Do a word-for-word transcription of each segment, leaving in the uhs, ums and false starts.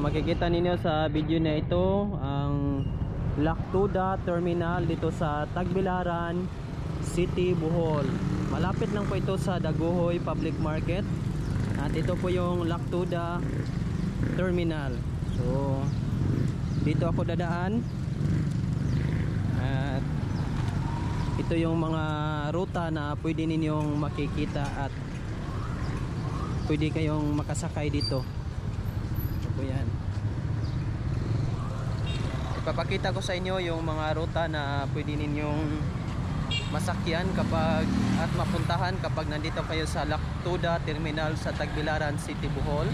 makikita ninyo sa video na ito ang Lactuda Terminal dito sa Tagbilaran City, Bohol. Malapit lang po ito sa Daguhoy Public Market. At ito po yung Lactuda Terminal. So dito ako dadaan. At ito yung mga ruta na pwede ninyong makikita at pwede kayong makasakay dito. Ito yan. Ipapakita ko sa inyo yung mga ruta na pwede ninyong masakyan kapag at mapuntahan kapag nandito kayo sa Lactuda Terminal sa Tagbilaran City, Bohol.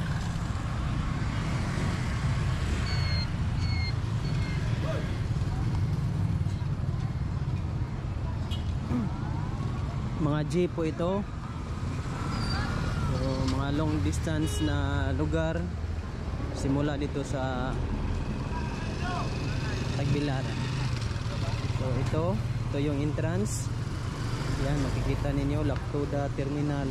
Mga jeep po ito. So, mga long distance na lugar simula dito sa Tagbilaran. So ito, ito yung entrance. Yan, makikita ninyo Lactuda Terminal.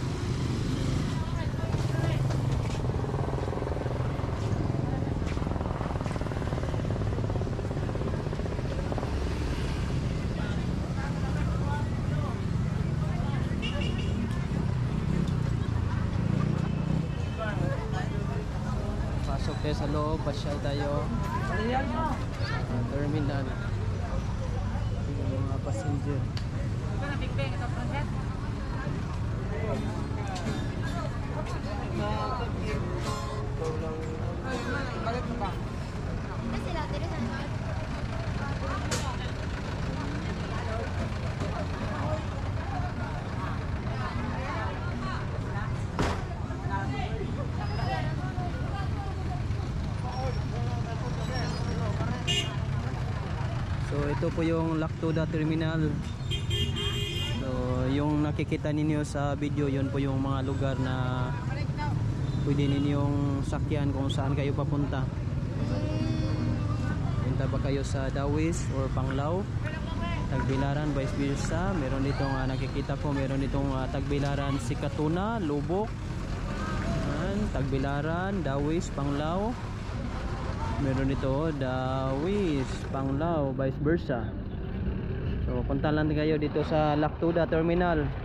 Pasok tayo sa loob, pasyal tayo sa terminal. Yung mga passenger. So ito po yung Lactuda Terminal. So yung nakikita ninyo sa video, yun po yung mga lugar na pwede ninyong sakyan kung saan kayo papunta. Punta ba kayo sa Dawis or Panglao, Tagbilaran, vice versa. Meron ditong uh, nakikita po, meron ditong uh, Tagbilaran, Sikatuna, Lubok, yan, Tagbilaran, Dawis, Panglao. Meron dito Dawis, Panglao, vice versa. So punta lang kayo dito sa Lactuda Terminal.